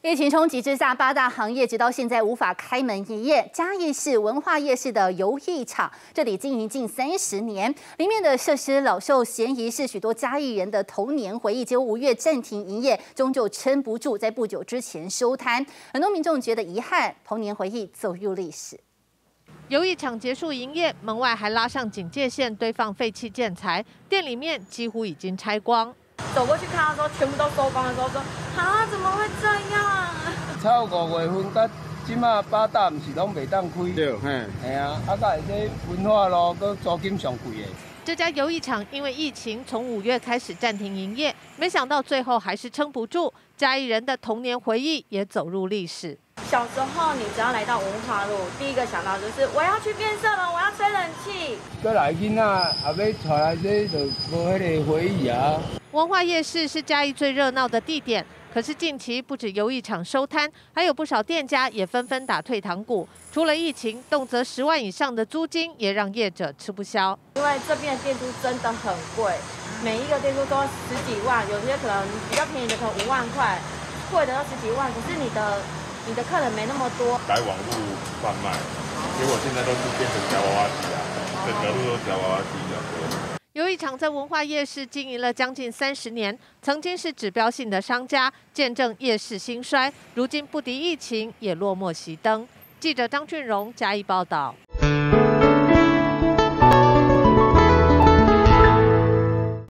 疫情冲击之下，8大行业直到现在无法开门营业。嘉义市文化夜市的游艺场，这里经营近30年，里面的设施老旧嫌疑是许多嘉义人的童年回忆。结果5月暂停营业，终究撑不住，在不久之前收摊。很多民众觉得遗憾，童年回忆走入历史。 游艺场结束营业，门外还拉上警戒线，堆放废弃建材，店里面几乎已经拆光。 走过去看到说全部都收光的时候，说啊怎么会这样？ 超5月份到今嘛8大不是拢袂当开，对，嘿啊，啊甲这文化路搁租金上贵的。 这家游艺场因为疫情，从5月开始暂停营业，没想到最后还是撑不住，嘉义人的童年回忆也走入历史。 小时候，你只要来到文化路，第一个想到就是我要去变色龙，我要吹冷气。 过来囡仔也要带来这就无迄个回忆啊。 文化夜市是嘉义最热闹的地点，可是近期不止游艺场收摊，还有不少店家也纷纷打退堂鼓。除了疫情，动辄10万以上的租金也让业者吃不消。 因为这边的店租真的很贵，每一个店租都10几万，有些可能比较便宜的可能5万块，贵的要10几万。可是你的客人没那么多， 改网路贩卖，结果现在都是变成夹娃娃机啊，整条路都夹娃娃机了。 游艺场在文化夜市经营了将近30年，曾经是指标性的商家，见证夜市兴衰。如今不敌疫情，也落寞熄灯。记者张俊荣嘉义报道。